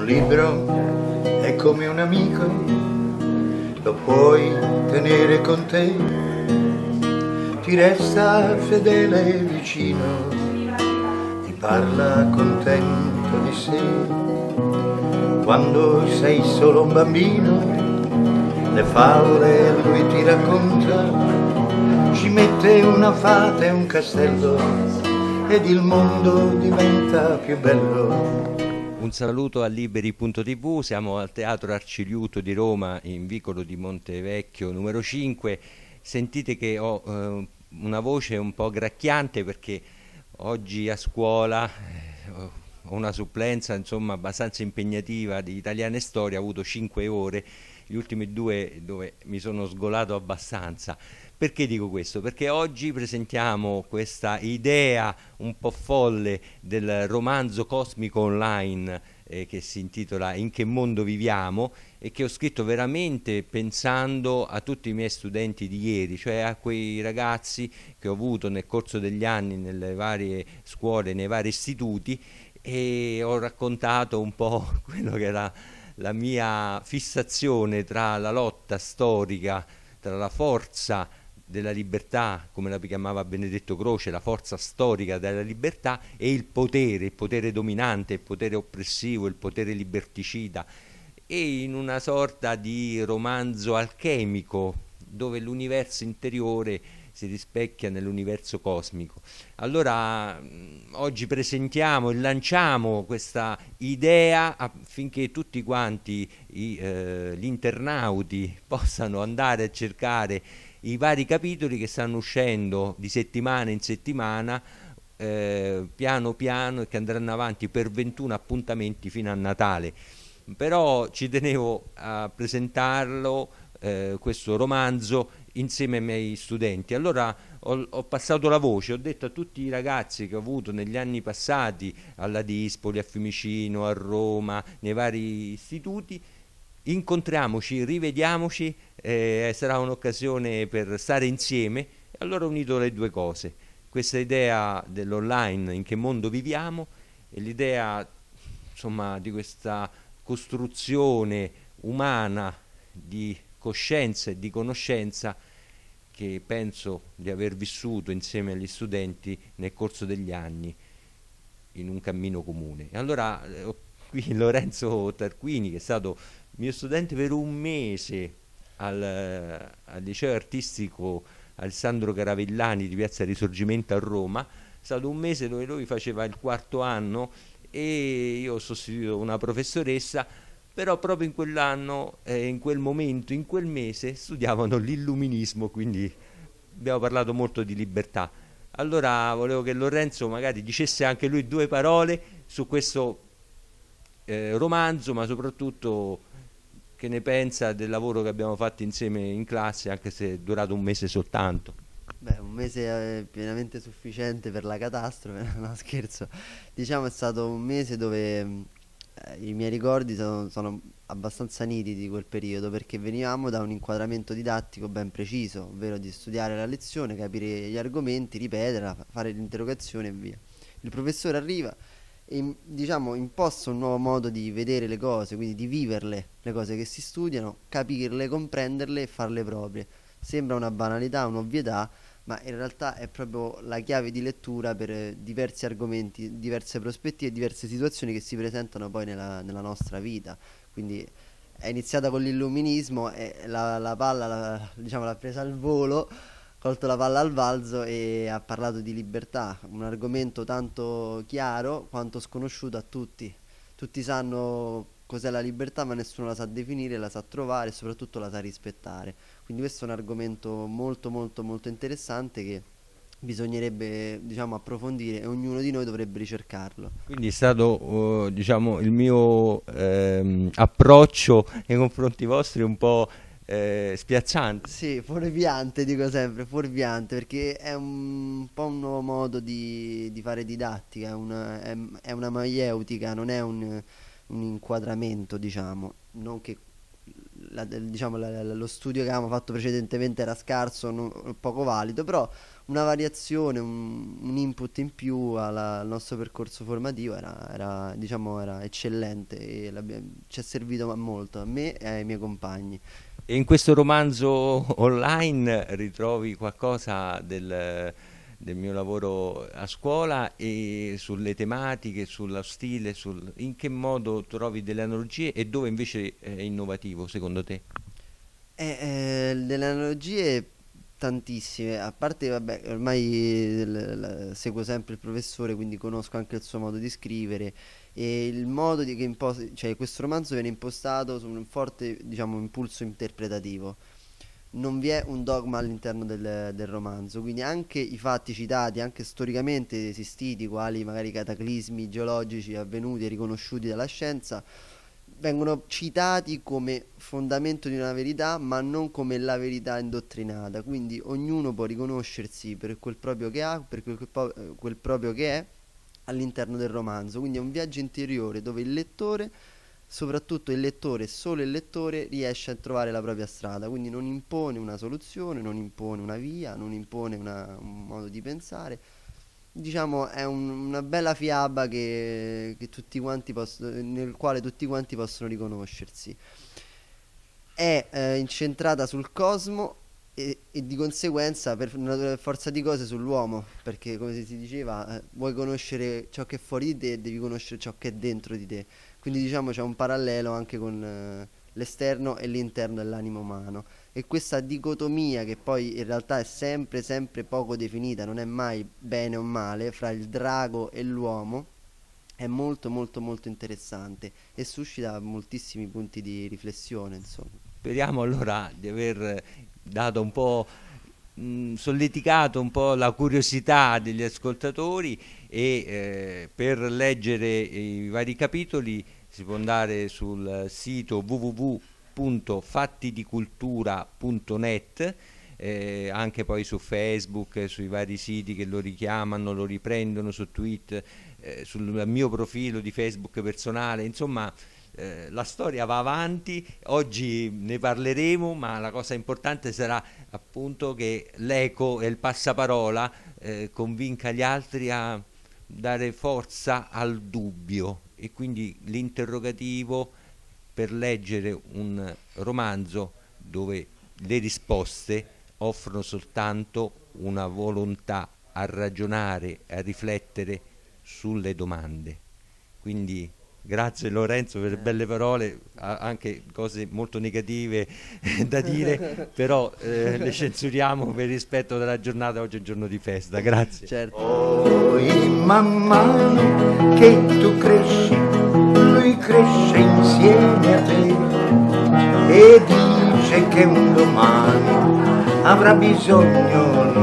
Un libro è come un amico, lo puoi tenere con te, ti resta fedele e vicino, ti parla contento di sé. Quando sei solo un bambino, le favole lui ti racconta, ci mette una fata e un castello ed il mondo diventa più bello. Un saluto a Liberi.tv, siamo al Teatro Arciliuto di Roma in vicolo di Montevecchio numero 5. Sentite che ho una voce un po' gracchiante perché oggi a scuola ho una supplenza insomma abbastanza impegnativa di italiano e storia, ho avuto 5 ore, gli ultimi 2 dove mi sono sgolato abbastanza. Perché dico questo? Perché oggi presentiamo questa idea un po' folle del romanzo cosmico online che si intitola In che mondo viviamo e che ho scritto veramente pensando a tutti i miei studenti di ieri, cioè a quei ragazzi che ho avuto nel corso degli anni nelle varie scuole, nei vari istituti, e ho raccontato un po' quello che era la mia fissazione tra la lotta storica, tra la forza della libertà, come la chiamava Benedetto Croce, la forza storica della libertà, e il potere dominante, il potere oppressivo, il potere liberticida, e in una sorta di romanzo alchemico dove l'universo interiore si rispecchia nell'universo cosmico. Allora oggi presentiamo e lanciamo questa idea affinché tutti quanti gli internauti possano andare a cercare i vari capitoli che stanno uscendo di settimana in settimana, piano piano, e che andranno avanti per 21 appuntamenti fino a Natale. Però ci tenevo a presentarlo, questo romanzo, insieme ai miei studenti. Allora ho passato la voce, ho detto a tutti i ragazzi che ho avuto negli anni passati alla Dispoli, a Fiumicino, a Roma, nei vari istituti: incontriamoci, rivediamoci, sarà un'occasione per stare insieme. E allora ho unito le due cose, questa idea dell'online, in che mondo viviamo, e l'idea insomma di questa costruzione umana di coscienza e di conoscenza che penso di aver vissuto insieme agli studenti nel corso degli anni in un cammino comune. E allora ho qui Lorenzo Tarquini, che è stato mio studente per un mese al liceo artistico Alessandro Caravellani di Piazza Risorgimento a Roma. È stato un mese dove lui faceva il quarto anno e io ho sostituito una professoressa, però proprio in quell'anno, in quel momento, in quel mese studiavano l'illuminismo, quindi abbiamo parlato molto di libertà. Allora volevo che Lorenzo magari dicesse anche lui due parole su questo romanzo, ma soprattutto che ne pensa del lavoro che abbiamo fatto insieme in classe, anche se è durato un mese soltanto. Beh, un mese è pienamente sufficiente per la catastrofe, no scherzo. Diciamo è stato un mese dove i miei ricordi sono abbastanza nitidi di quel periodo, perché venivamo da un inquadramento didattico ben preciso, ovvero di studiare la lezione, capire gli argomenti, ripeterla, fare l'interrogazione e via. Il professore arriva e diciamo imposta un nuovo modo di vedere le cose, quindi di viverle, le cose che si studiano, capirle, comprenderle e farle proprie. Sembra una banalità, un'ovvietà, ma in realtà è proprio la chiave di lettura per diversi argomenti, diverse prospettive, diverse situazioni che si presentano poi nella nostra vita. Quindi è iniziata con l'illuminismo e la palla diciamo, l'ha presa al volo, colto la palla al balzo e ha parlato di libertà, un argomento tanto chiaro quanto sconosciuto a tutti. Tutti sanno cos'è la libertà, ma nessuno la sa definire, la sa trovare e soprattutto la sa rispettare. Quindi questo è un argomento molto molto molto interessante che bisognerebbe, diciamo, approfondire e ognuno di noi dovrebbe ricercarlo. Quindi è stato, diciamo, il mio approccio nei confronti vostri un po' spiazzante. Sì, fuorviante, dico sempre, fuorviante, perché è un po' un nuovo modo di fare didattica, è una maieutica, non è un inquadramento, diciamo, non che diciamo, lo studio che avevamo fatto precedentemente era scarso, poco valido, però una variazione, un input in più al nostro percorso formativo diciamo, era eccellente e ci è servito molto a me e ai miei compagni. E in questo romanzo online ritrovi qualcosa del mio lavoro a scuola e sulle tematiche, sullo stile, in che modo trovi delle analogie e dove invece è innovativo secondo te? Delle analogie tantissime, a parte vabbè, ormai seguo sempre il professore, quindi conosco anche il suo modo di scrivere e il modo cioè questo romanzo viene impostato su un forte, diciamo, impulso interpretativo. Non vi è un dogma all'interno del romanzo, quindi anche i fatti citati, anche storicamente esistiti, quali magari cataclismi geologici avvenuti e riconosciuti dalla scienza, vengono citati come fondamento di una verità, ma non come la verità indottrinata. Quindi ognuno può riconoscersi per quel proprio che ha, per quel proprio che è all'interno del romanzo. Quindi è un viaggio interiore dove il lettore, soprattutto il lettore, solo il lettore riesce a trovare la propria strada, quindi non impone una soluzione, non impone una via, non impone un modo di pensare. Diciamo è una bella fiaba che tutti quanti nel quale tutti quanti possono riconoscersi. È incentrata sul cosmo e di conseguenza per forza di cose sull'uomo, perché come si diceva, vuoi conoscere ciò che è fuori di te, devi conoscere ciò che è dentro di te. Quindi diciamo c'è un parallelo anche con l'esterno e l'interno dell'animo umano, e questa dicotomia che poi in realtà è sempre poco definita, non è mai bene o male, fra il drago e l'uomo, è molto interessante e suscita moltissimi punti di riflessione, insomma. Speriamo allora di aver dato un po', solleticato un po' la curiosità degli ascoltatori e per leggere i vari capitoli si può andare sul sito www.fattidicultura.net, anche poi su Facebook, sui vari siti che lo richiamano, lo riprendono, su Twitter, sul mio profilo di Facebook personale, insomma. La storia va avanti, oggi ne parleremo, ma la cosa importante sarà appunto che l'eco e il passaparola convinca gli altri a dare forza al dubbio, e quindi l'interrogativo per leggere un romanzo dove le risposte offrono soltanto una volontà a ragionare, a riflettere sulle domande. Quindi grazie Lorenzo per le belle parole, anche cose molto negative da dire, però le censuriamo per rispetto della giornata, oggi è un giorno di festa, grazie. Certo. Poi man mano che tu cresci, lui cresce insieme a te e dice che un domani avrà bisogno